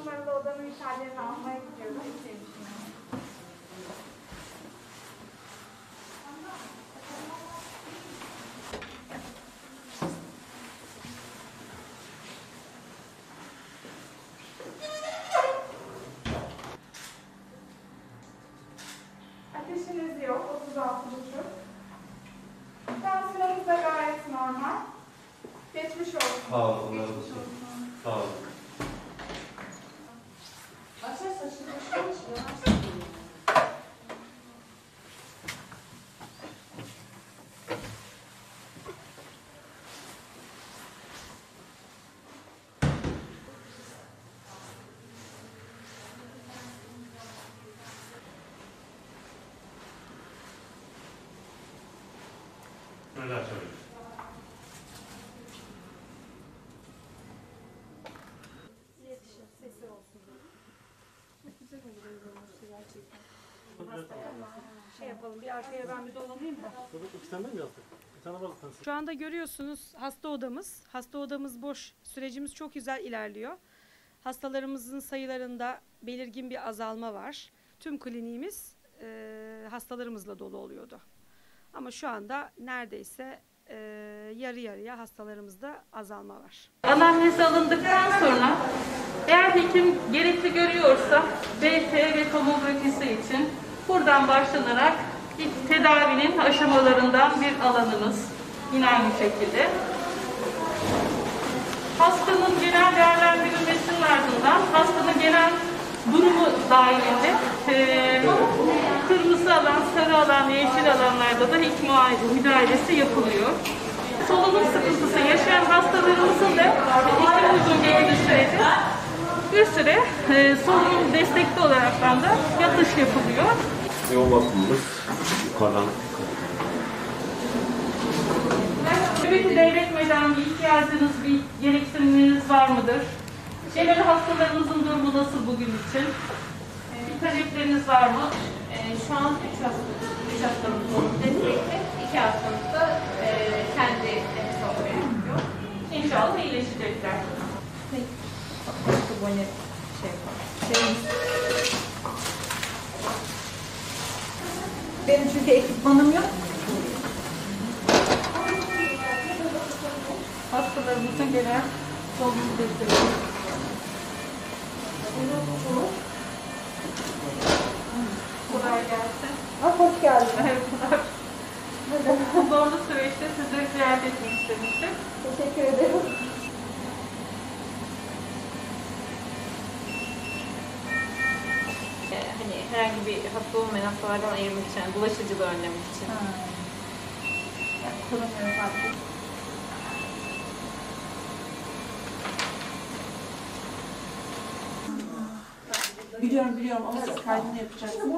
numaralı odanın müsaadelerini almaya gidiyorum. Ateşiniz yok, 36,5. Tansiyonunuz da gayet normal. Geçmiş olsun. Sağ olun. Sağ olun. Neler söyleyeyim? Sesi olsun. Çok güzel olur olması gerçekten. Şey yapalım, bir arkaya ben bir dolanayım da. İki tane mi yazdık? Bir tane var. Şu anda görüyorsunuz hasta odamız. Hasta odamız boş. Sürecimiz çok güzel ilerliyor. Hastalarımızın sayılarında belirgin bir azalma var. Tüm kliniğimiz hastalarımızla dolu oluyordu. Ama şu anda neredeyse yarı yarıya hastalarımızda azalma var. Anamnez alındıktan sonra eğer hekim gerekli görüyorsa BT ve tomografisi için buradan başlanarak ilk tedavinin aşamalarından bir alanımız yine aynı şekilde. Hastanın genel değerlendirilmesinin ardından hastanın genel durumu dahilinde kırmızı alan, sarı alan, yeşil alanlarda da ilk müdahalesi yapılıyor. Solunum sıkıntısı yaşayan hastalarımızın da iki uygun geldiği sürede bir süre solunum destekli olaraktan da yatış yapılıyor. Yoğun bakımımız yukarıdan. Nöbeti devretmeden bir ihtiyacınız, bir gereksiniminiz var mıdır? Genel hastalarımızın durumu nasıl bugün için? Bir talepleriniz var mı? Şu an 3 hastamız oldu. Destekli 2 hastamız da kendi nefes almaya yapıyor. İnşallah iyileşecekler. Benim çünkü ekipmanım yok. Hastalarımızın genel solunum desteği. Kolay gelsin. Hoş geldin. Merhabalar. Bu zorlu süreçte sizleri ziyaret etmek istemiştim. Teşekkür ederim. Hani herhangi bir hasta olmayan hastalardan ayırmak için, yani bulaşıcılığı önlemek için. Kullanıyorum artık. Biliyorum ama siz kaydını yapacaksınız.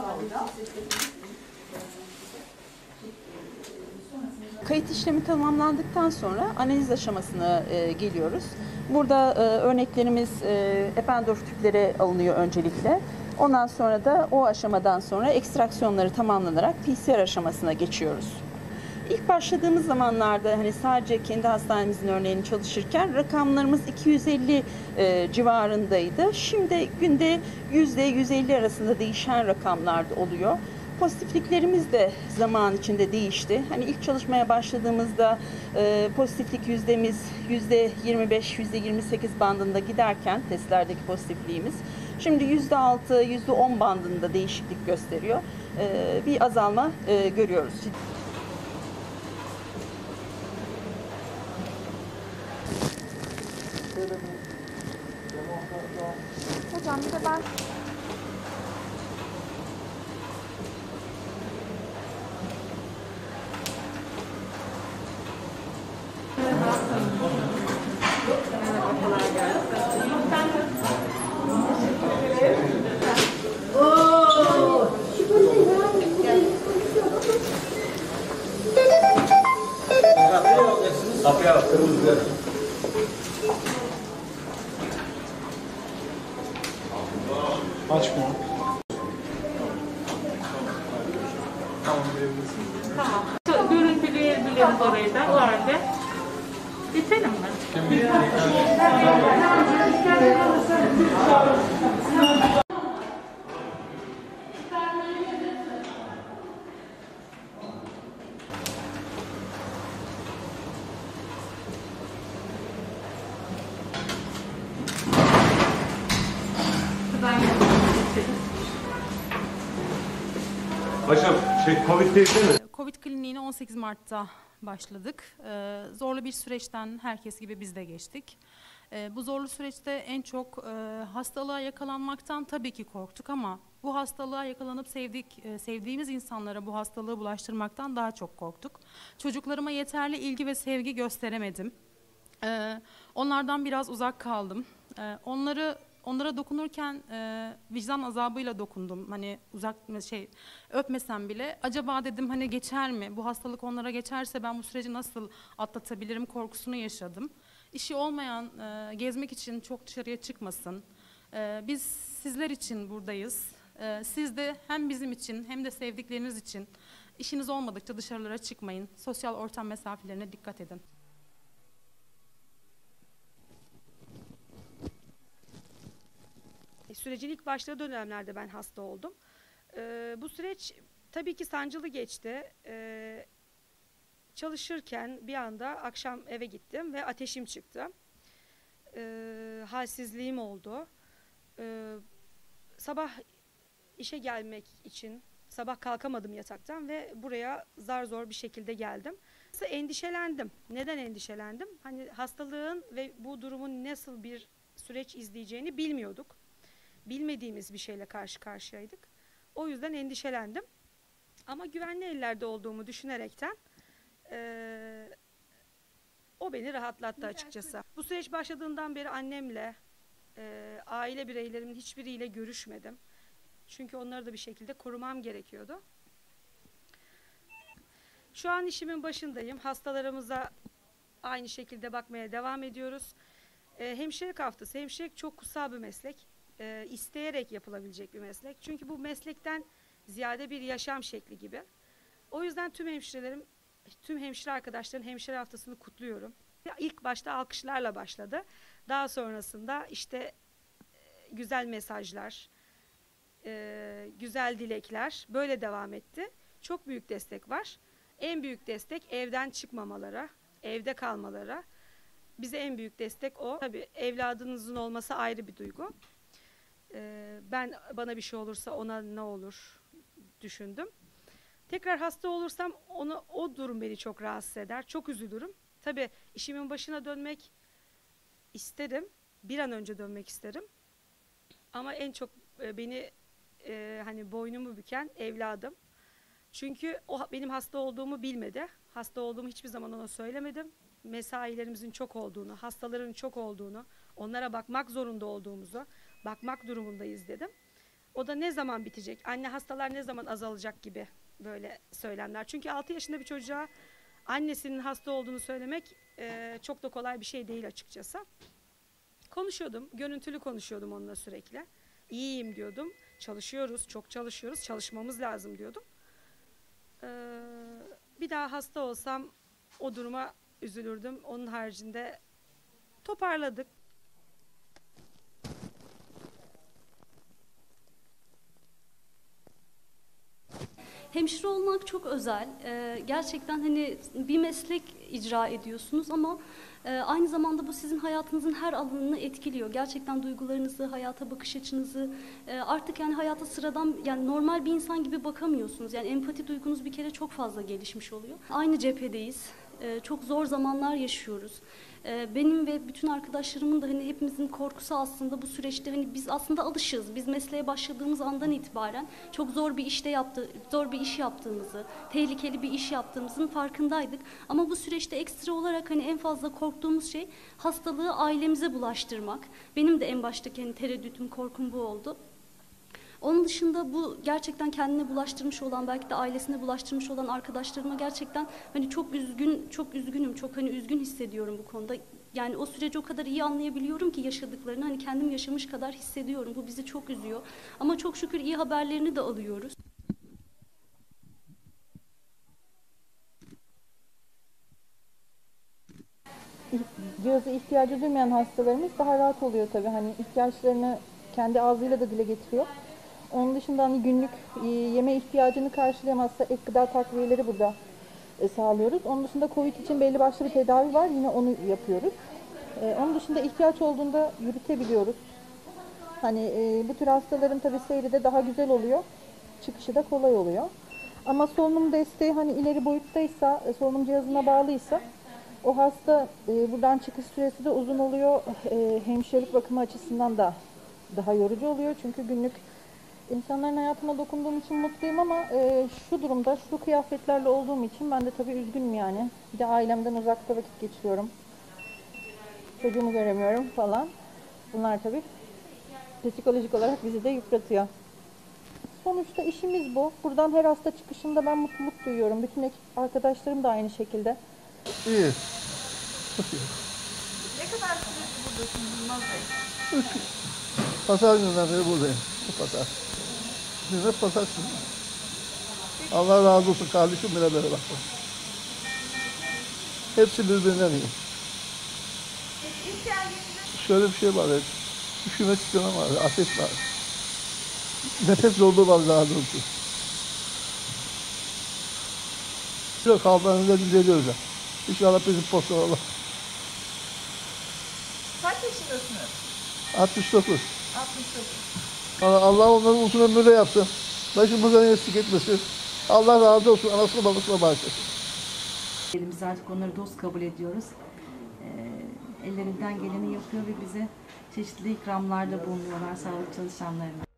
Kayıt işlemi tamamlandıktan sonra analiz aşamasına geliyoruz. Burada örneklerimiz Eppendorf tüpleri alınıyor öncelikle. Ondan sonra da o aşamadan sonra ekstraksiyonları tamamlanarak PCR aşamasına geçiyoruz. İlk başladığımız zamanlarda hani sadece kendi hastanemizin örneğini çalışırken rakamlarımız 250 civarındaydı. Şimdi günde %150 arasında değişen rakamlarda oluyor. Pozitifliklerimiz de zaman içinde değişti. Hani ilk çalışmaya başladığımızda pozitiflik yüzdemiz %25, %28 bandında giderken testlerdeki pozitifliğimiz şimdi %6, %10 bandında değişiklik gösteriyor. Bir azalma görüyoruz. Hocam bir de ben Kapıya bak, kırmızı. Açma. Tamam. Görüntüleyebiliriz orayı da o halde. Bitelim mi? Paşam Covid değil mi? Covid kliniğine 18 Mart'ta başladık. Zorlu bir süreçten herkes gibi biz de geçtik. Bu zorlu süreçte en çok hastalığa yakalanmaktan tabii ki korktuk ama bu hastalığa yakalanıp sevdiğimiz insanlara bu hastalığı bulaştırmaktan daha çok korktuk. Çocuklarıma yeterli ilgi ve sevgi gösteremedim. Onlardan biraz uzak kaldım. Onlara dokunurken vicdan azabıyla dokundum. Hani öpmesem bile acaba dedim hani geçer mi? Bu hastalık onlara geçerse ben bu süreci nasıl atlatabilirim korkusunu yaşadım. İşi olmayan gezmek için çok dışarıya çıkmasın. Biz sizler için buradayız. Siz de hem bizim için hem de sevdikleriniz için işiniz olmadıkça dışarılara çıkmayın. Sosyal ortam mesafelerine dikkat edin. Sürecin ilk başladığı dönemlerde ben hasta oldum. Bu süreç tabii ki sancılı geçti. Çalışırken bir anda akşam eve gittim ve ateşim çıktı. Halsizliğim oldu. Sabah işe gelmek için sabah kalkamadım yataktan ve buraya zar zor bir şekilde geldim. Endişelendim. Neden endişelendim? Hani hastalığın ve bu durumun nasıl bir süreç izleyeceğini bilmiyorduk. Bilmediğimiz bir şeyle karşı karşıyaydık. O yüzden endişelendim. Ama güvenli ellerde olduğumu düşünerekten o beni rahatlattı açıkçası. Bu süreç başladığından beri annemle, aile bireylerimin hiçbiriyle görüşmedim. Çünkü onları da bir şekilde korumam gerekiyordu. Şu an işimin başındayım. Hastalarımıza aynı şekilde bakmaya devam ediyoruz. Hemşirelik haftası. Hemşirelik çok kutsal bir meslek. İsteyerek yapılabilecek bir meslek. Çünkü bu meslekten ziyade bir yaşam şekli gibi. O yüzden tüm hemşire arkadaşların hemşire haftasını kutluyorum. İlk başta alkışlarla başladı. Daha sonrasında işte güzel mesajlar, güzel dilekler böyle devam etti. Çok büyük destek var. En büyük destek evden çıkmamalara, evde kalmalara. Bize en büyük destek o. Tabii evladınızın olması ayrı bir duygu. Bana bir şey olursa ona ne olur düşündüm. Tekrar hasta olursam o durum beni çok rahatsız eder. Çok üzülürüm. Tabii işimin başına dönmek isterim. Bir an önce dönmek isterim. Ama en çok beni hani boynumu büken evladım. Çünkü o benim hasta olduğumu bilmedi. Hasta olduğumu hiçbir zaman ona söylemedim. Mesailerimizin çok olduğunu, hastaların çok olduğunu, onlara bakmak zorunda olduğumuzu, bakmak durumundayız dedim. O da ne zaman bitecek, anne hastalar ne zaman azalacak gibi böyle söylemler. Çünkü 6 yaşında bir çocuğa annesinin hasta olduğunu söylemek çok da kolay bir şey değil açıkçası. Konuşuyordum, görüntülü konuşuyordum onunla sürekli. İyiyim diyordum, çalışıyoruz, çok çalışıyoruz, çalışmamız lazım diyordum. Bir daha hasta olsam o duruma üzülürdüm. Onun haricinde toparladık. Hemşire olmak çok özel. Gerçekten hani bir meslek icra ediyorsunuz ama aynı zamanda bu sizin hayatınızın her alanını etkiliyor. Gerçekten duygularınızı, hayata bakış açınızı, artık yani hayata sıradan yani normal bir insan gibi bakamıyorsunuz. Yani empati duygunuz bir kere çok fazla gelişmiş oluyor. Aynı cephedeyiz. Çok zor zamanlar yaşıyoruz. Benim ve bütün arkadaşlarımın da hani hepimizin korkusu aslında bu süreçte hani biz aslında alışığız. Biz mesleğe başladığımız andan itibaren çok zor bir iş yaptığımızı, tehlikeli bir iş yaptığımızın farkındaydık. Ama bu süreçte ekstra olarak hani en fazla korktuğumuz şey hastalığı ailemize bulaştırmak. Benim de en baştaki hani tereddütüm, korkum bu oldu. Onun dışında bu gerçekten kendine bulaştırmış olan, belki de ailesine bulaştırmış olan arkadaşlarıma gerçekten hani çok üzgünüm, çok hani üzgün hissediyorum bu konuda. Yani o süreci o kadar iyi anlayabiliyorum ki yaşadıklarını hani kendim yaşamış kadar hissediyorum. Bu bizi çok üzüyor. Ama çok şükür iyi haberlerini de alıyoruz. Cihaza ihtiyacı duymayan hastalarımız daha rahat oluyor tabii. Hani ihtiyaçlarını kendi ağzıyla da dile getiriyor. Onun dışında hani günlük yeme ihtiyacını karşılayamazsa ek gıda takviyeleri burada sağlıyoruz. Onun dışında COVID için belli başlı bir tedavi var. Yine onu yapıyoruz. Onun dışında ihtiyaç olduğunda yürütebiliyoruz. Hani bu tür hastaların tabii seyri de daha güzel oluyor. Çıkışı da kolay oluyor. Ama solunum desteği hani ileri boyuttaysa, solunum cihazına bağlıysa o hasta buradan çıkış süresi de uzun oluyor. Hemşirelik bakımı açısından da daha yorucu oluyor. Çünkü günlük insanların hayatına dokunduğum için mutluyum ama şu durumda, şu kıyafetlerle olduğum için ben de tabii üzgünüm yani. Bir de ailemden uzakta vakit geçiriyorum. Çocuğumu göremiyorum falan. Bunlar tabii psikolojik olarak bizi de yıpratıyor. Sonuçta işimiz bu. Buradan her hasta çıkışında ben mutluluk duyuyorum. Bütün ekip arkadaşlarım da aynı şekilde. İyi. Ne kadar süredir buradasınız Yılmaz Bey? Pazar gününden beri buradayım. Bu pazar. Biz hep pazar. Allah razı olsun kardeşim bile böyle bak. Hepsi birbirinden iyi. İlk geldiğinizde Şöyle bir şey var. Üşüme çıkana var. Ateş var. Nefes zorluğu var daha doğrusu. Yok halklarında düzeliyoruz. İnşallah bizim posta olur. kaç yaşındasınız? 69. 69. Allah onları uzun ömürle yapsın. Başımızdan eksik etmesin. Allah razı olsun. Anasını babasına bağışlasın. Biz artık onları dost kabul ediyoruz. Ellerinden geleni yapıyor ve bize çeşitli ikramlarda bulunuyorlar sağlık çalışanlarına.